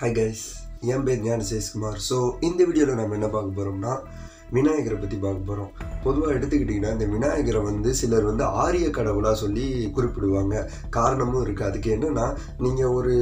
Hi guys, என் பேர் ஞான சேஷ்குமார். So இந்த வீடியோவில் நம்ம என்ன பார்க்க போகிறோம்னா விநாயகரை பற்றி பார்க்க போகிறோம். பொதுவாக எடுத்துக்கிட்டிங்கன்னா இந்த விநாயகரை சிலர் ஆரிய கடவுளாக சொல்லி குறிப்பிடுவாங்க. காரணமும் இருக்குது. அதுக்கு என்னென்னா, நீங்கள் ஒரு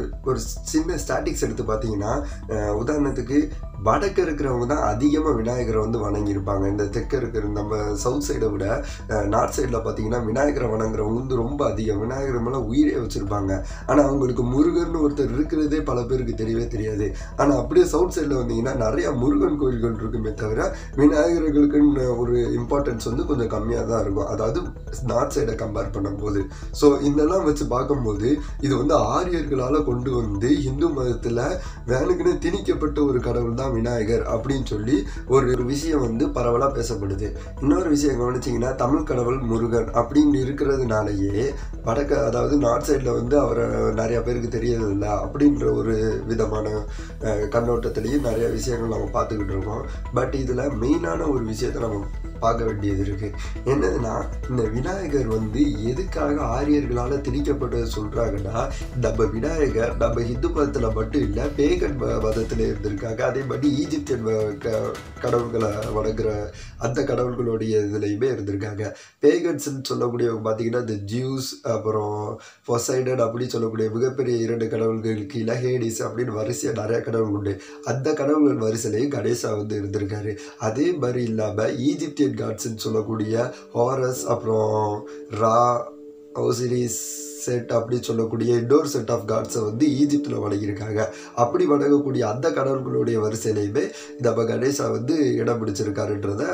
சின்ன ஸ்டாட்டிக்ஸ் எடுத்து பார்த்தீங்கன்னா, உதாரணத்துக்கு வடக்கு இருக்கிறவங்க தான் அதிகமாக விநாயகரை வணங்கியிருப்பாங்க. இந்த தெற்கு இருக்கிற நம்ம சவுத் சைடை விட நார்த் சைடில் பார்த்தீங்கன்னா விநாயகரை வணங்குறவங்க ரொம்ப அதிகம். விநாயகர் மேலே உயிரே வச்சுருப்பாங்க. ஆனால் அவங்களுக்கு முருகன் ஒருத்தர் இருக்கிறதே பல பேருக்கு தெரியவே தெரியாது. ஆனால் அப்படியே சவுத் சைடில் வந்தீங்கன்னா நிறையா முருகன் கோயில்கள் இருக்குமே தவிர விநாயகர்களுக்குன்னு ஒரு இம்பார்ட்டன்ஸ் கொஞ்சம் கம்மியாக தான் இருக்கும். அதாவது நார்த் சைடை கம்பேர் பண்ணும்போது. ஸோ இதெல்லாம் வச்சு பார்க்கும்போது இது ஆரியர்களால் கொண்டு இந்து மதத்தில் வேணுக்குன்னு திணிக்கப்பட்ட ஒரு கடவுள் தான் விநாயகர் அப்படின்னு சொல்லி ஒரு விஷயம் பரவலாக பேசப்படுது. இன்னொரு விஷயம் கவனிச்சிங்கன்னா, தமிழ் கடவுள் முருகன் அப்படின்னு இருக்கிறதுனாலேயே அதாவது நார்த் சைடில் அவரை நிறையா பேருக்கு தெரியறதில்லை அப்படின்ற ஒரு விதமான கண்ணோட்டத்திலையும் நிறைய விஷயங்கள் நம்ம பார்த்துக்கிட்டு இருக்கோம். பட் இதில் மெயினான ஒரு விஷயத்தை நம்ம பார்க்க வேண்டியது இருக்குது. என்னதுன்னா, இந்த விநாயகர் எதுக்காக ஆரியர்களால் திணிக்கப்பட்டது சொல்கிறாங்கன்னா, நம்ம விநாயகர் நம்ம ஹிந்து மதத்தில் மட்டும் இல்லை, பேகன் மதத்தில் இருந்திருக்காங்க. அதே மாதிரி ஈஜிப்தியன் கடவுள்களை வணங்குற அந்த கடவுள்களுடைய இதுலையுமே இருந்திருக்காங்க. பேகன்ஸ்ன்னு சொல்லக்கூடியவங்க பார்த்தீங்கன்னா இந்த ஜியூஸ், அப்புறம் பொசைடன் அப்படி சொல்லக்கூடிய மிகப்பெரிய 2 கடவுள்களுக்கு இல்லை ஹேடிஸ் அப்படின்னு வரிசையாக நிறைய கடவுள் உண்டு. அந்த கடவுள்கள் வரிசையிலையும் கணேசா இருந்திருக்காரு. அதே மாதிரி இல்லாமல் ஈஜிப்தியன் காட்ஸ்ன்னு சொல்லக்கூடிய ஹாரஸ், அப்புறம் ரா, ஓசிரிஸ் செட் அப்படி சொல்லக்கூடிய இன்னொரு செட் ஆஃப் காட்ஸை ஈஜிப்தில் வணங்கியிருக்காங்க. அப்படி வணங்கக்கூடிய அந்த கடவுள்களுடைய வரிசையிலையுமே நம்ம கணேசா இடம் பிடிச்சிருக்காருன்றத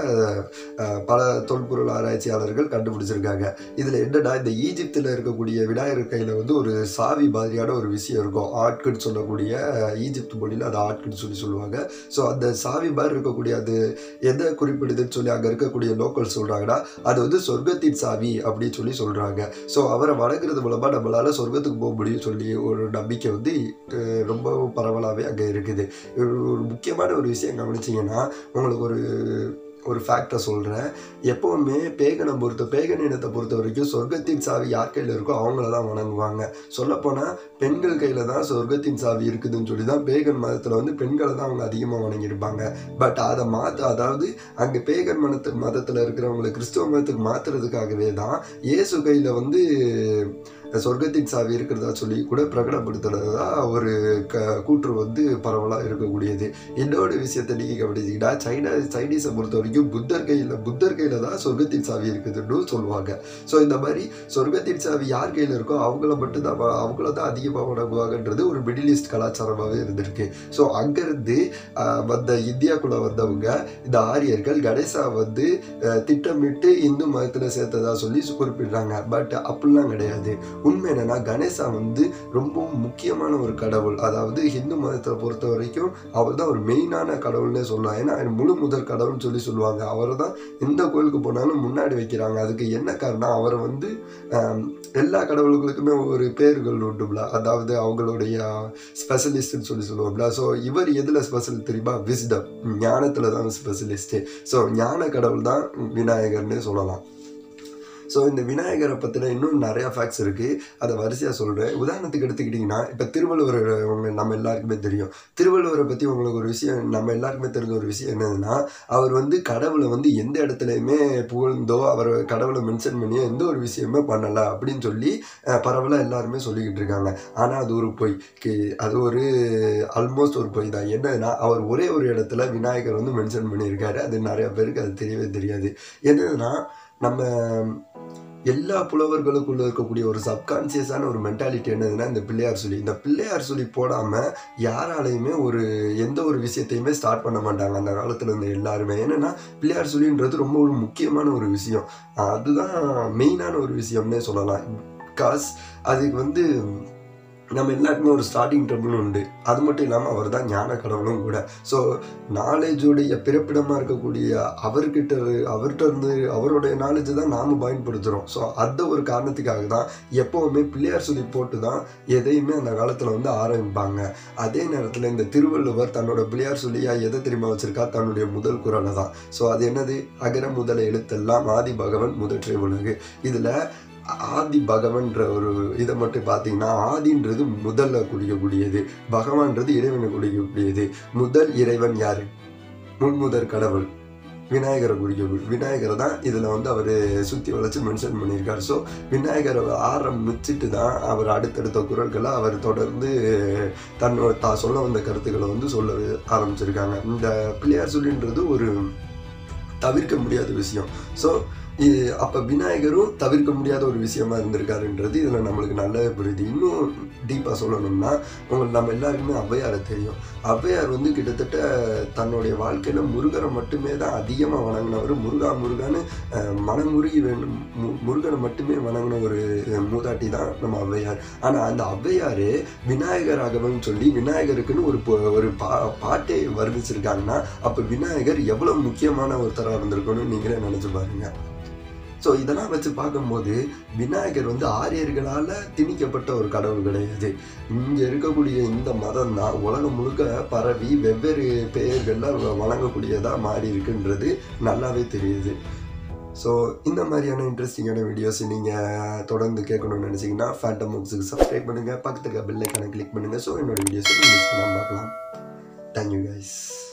பல தொல்பொருள் ஆராய்ச்சியாளர்கள் கண்டுபிடிச்சிருக்காங்க. இதில் என்னன்னா, இந்த ஈஜிப்தில் இருக்கக்கூடிய விநாயகர் கையில் ஒரு சாவி மாதிரியான ஒரு விஷயம் இருக்கும். ஆட்குன்னு சொல்லக்கூடிய ஈஜிப்து மொழியில் அது ஆட்குன்னு சொல்லுவாங்க. ஸோ அந்த சாவி மாதிரி இருக்கக்கூடிய அது எதை குறிப்பிடுதுன்னு சொல்லி அங்கே இருக்கக்கூடிய லோக்கல் சொல்கிறாங்கன்னா, அது சொர்க்கத்தின் சாவி அப்படின்னு சொல்லி சொல்கிறாங்க. ஸோ அவரை வணங்குறது மூலமாக நம்மளால சொர்க்கத்துக்கு போக முடியும் சொல்லி ஒரு நம்பிக்கை ரொம்ப பரவலாகவே அங்கே இருக்குது. ஒரு முக்கியமான ஒரு விஷயம் கவனிச்சிங்கன்னா, உங்களுக்கு ஒரு ஃபேக்டை சொல்கிறேன். எப்போவுமே பேகன் இனத்தை பொறுத்த வரைக்கும் சொர்க்கத்தின் சாவி யார் கையில் இருக்கோ அவங்கள தான் வணங்குவாங்க. சொல்லப்போனால் பெண்கள் கையில் தான் சொர்க்கத்தின் சாவி இருக்குதுன்னு சொல்லி தான் பேகன் மதத்தில் பெண்களை தான் அவங்க அதிகமாக வணங்கியிருப்பாங்க. பட் அதை அதாவது அங்கே பேகன் மதத்தில் இருக்கிறவங்களை கிறிஸ்துவ மதத்துக்கு மாற்றுறதுக்காகவே தான் இயேசு கையில் சொர்க்கத்தின் சாவி இருக்கிறதா சொல்லி கூட பிரகடப்படுத்துறதா ஒரு கூற்று பரவலாக இருக்கக்கூடியது. இன்னொரு விஷயத்தை நீங்கள் கவனிச்சிங்கன்னா, சைனீஸை பொறுத்த வரைக்கும் புத்தர் கையில் தான் சொர்க்கத்தின் சாவி இருக்குதுன்னு சொல்லுவாங்க. ஸோ இந்த மாதிரி சொர்க்கத்தின் சாவி யார் கையில் இருக்கோ அவங்கள தான் அதிகமாக வணங்குவாங்கன்றது ஒரு மிடில் ஈஸ்ட் கலாச்சாரமாகவே இருந்திருக்கு. ஸோ அங்கேருந்து இந்தியாவுக்குள்ளே வந்தவங்க இந்த ஆரியர்கள் கணேசா திட்டமிட்டு இந்து மதத்தில் சேர்த்ததா சொல்லி குறிப்பிடுறாங்க. பட் அப்படிலாம் கிடையாது. உண்மை என்னன்னா, கணேசா ரொம்பவும் முக்கியமான ஒரு கடவுள். அதாவது ஹிந்து மதத்தை பொறுத்த வரைக்கும் அவர் தான் ஒரு மெயினான கடவுள்னே சொல்லலாம். ஏன்னா முழு முதல் கடவுள்னு சொல்லுவாங்க. அவரை தான் எந்த கோயிலுக்கு போனாலும் முன்னாடி வைக்கிறாங்க. அதுக்கு என்ன காரணம், அவரை எல்லா கடவுள்களுக்குமே ஒரு பேர்கள் உண்டுங்களா, அதாவது அவங்களுடைய ஸ்பெஷலிஸ்ட்னு சொல்லுவாங்களா. ஸோ இவர் எதில் ஸ்பெஷல் தெரியுமா? விஸ்டம், ஞானத்தில் தான் ஸ்பெஷலிஸ்ட்டு. ஸோ ஞான கடவுள் தான் விநாயகர்னே சொல்லலாம். ஸோ இந்த விநாயகரை பற்றின இன்னும் நிறையா ஃபேக்ட்ஸ் இருக்குது. அதை வரிசையாக சொல்கிறேன். உதாரணத்துக்கு எடுத்துக்கிட்டிங்கன்னா, இப்போ திருவள்ளுவர் நம்ம எல்லாருக்குமே தெரியும். திருவள்ளுவரை பற்றி உங்களுக்கு ஒரு விஷயம், நம்ம எல்லாருக்குமே தெரிஞ்ச ஒரு விஷயம் என்னதுன்னா, அவர் கடவுளை எந்த இடத்துலையுமே புகழ்ந்தோ அவர் கடவுளை மென்ஷன் பண்ணியோ எந்த ஒரு விஷயமே பண்ணலை அப்படின்னு சொல்லி பரவலாக எல்லாருமே சொல்லிக்கிட்டு இருக்காங்க. ஆனால் அது ஒரு பொய். அது ஆல்மோஸ்ட் ஒரு பொய் தான். என்னதுன்னா, அவர் ஒரே ஒரு இடத்துல விநாயகர் மென்ஷன் பண்ணியிருக்காரு. அது நிறையா பேருக்கு அது தெரியவே தெரியாது. என்னதுன்னா, நம்ம எல்லா புலவர்களுக்குள்ள இருக்கக்கூடிய ஒரு சப்கான்சியஸான ஒரு மென்டாலிட்டி என்னதுன்னா, இந்த பிள்ளையார் சொல்லி போடாமல் யாராலையுமே எந்த ஒரு விஷயத்தையுமே ஸ்டார்ட் பண்ண மாட்டாங்க அந்த காலத்தில் இருந்த எல்லாருமே. ஏன்னா பிள்ளையார் சொல்லின்றது ரொம்ப ஒரு முக்கியமான ஒரு விஷயம். அதுதான் மெயினான ஒரு விஷயம்னே சொல்லலாம். பிகாஸ் அதுக்கு நம்ம எல்லாருக்குமே ஒரு ஸ்டார்டிங் ட்ரபிள் உண்டு. அது மட்டும் இல்லாமல் அவர் தான் ஞான கடவுளும் கூட. ஸோ நாலேஜுடைய பிறப்பிடமாக இருக்கக்கூடிய அவர்கிட்ட இருந்து அவருடைய நாலேஜை தான் நாம் பயன்படுத்துகிறோம். ஸோ அந்த ஒரு காரணத்துக்காக தான் எப்போவுமே பிள்ளையார் சொல்லி போட்டு தான் எதையுமே அந்த காலத்தில் ஆரம்பிப்பாங்க. அதே நேரத்தில் இந்த திருவள்ளுவர் தன்னோட பிள்ளையார் சொல்லியாக எதை தெரியுமா வச்சுருக்கா? தன்னுடைய முதல் குறளை தான். ஸோ அது என்னது? அகர முதல எழுத்தெல்லாம் ஆதி பகவன் முதற்றே உலகு. இதில் ஆதி பகவன்ற ஒரு இதை மட்டும் பார்த்தீங்கன்னா, ஆதின்றது முதல்ல குறிக்கக்கூடியது, பகவான்றது இறைவனை குறிக்கக்கூடியது. முதல் இறைவன் யாரு? முன்முதற் கடவுள் விநாயகரை குறிக்கக்கூடிய விநாயகரை தான் இதில் வந்து அவர் சுற்றி வளைச்சி மென்ஷன் பண்ணியிருக்கார். ஸோ விநாயகரை ஆரம்பிச்சுட்டு தான் அவர் அடுத்தடுத்த குறள்களை அவர் தொடர்ந்து தன்னோட சொல்ல வந்த கருத்துக்களை வந்து சொல்ல ஆரம்பிச்சிருக்காங்க. இந்த பிள்ளையார் சொல்லின்றது ஒரு தவிர்க்க முடியாத விஷயம். ஸோ அப்போ விநாயகரும் தவிர்க்க முடியாத ஒரு விஷயமா இருந்திருக்காருன்றது இதில் நம்மளுக்கு நல்லாவே புரியுது. இன்னும் டீப்பாக சொல்லணும்னா, உங்களுக்கு நம்ம எல்லாருக்குமே ஔவையாரை தெரியும். ஔவையார் வந்து கிட்டத்தட்ட தன்னுடைய வாழ்க்கையில் முருகரை மட்டுமே தான் அதிகமாக வணங்கினவர். முருகான்னு மனமுருகி வேண்டும் முருகனை மட்டுமே வணங்கின ஒரு மூதாட்டி தான் நம்ம ஔவையார். ஆனால் அந்த ஔவையார் விநாயகராகவன் சொல்லி விநாயகருக்குன்னு ஒரு பாட்டே வர்ணிச்சிருக்காங்கன்னா, அப்போ விநாயகர் எவ்வளோ முக்கியமான ஒருத்தராக இருந்திருக்கணும்னு நீங்களே நினச்சி பாருங்க. ஸோ இதெல்லாம் வச்சு பார்க்கும்போது விநாயகர் வந்து ஆரியர்களால் திணிக்கப்பட்ட ஒரு கடவுள் கிடையாது. இங்கே இருக்கக்கூடிய இந்த மதம் தான் உலகம் முழுக்க பரவி வெவ்வேறு பெயர்களில் வணங்கக்கூடியதாக மாறி இருக்குன்றது நல்லாவே தெரியுது. ஸோ இந்த மாதிரியான இன்ட்ரெஸ்டிங்கான வீடியோஸ் நீங்கள் தொடர்ந்து கேட்கணும்னு நினச்சிங்கன்னா ஃபேண்டம் புக்ஸுக்கு சப்ஸ்கிரைப் பண்ணுங்கள், பக்கத்துக்கு பெல் ஐக்கானை கிளிக் பண்ணுங்கள். ஸோ என்னோடய வீடியோஸை மிஸ் பண்ணாமல் பார்க்கலாம். Thank you guys.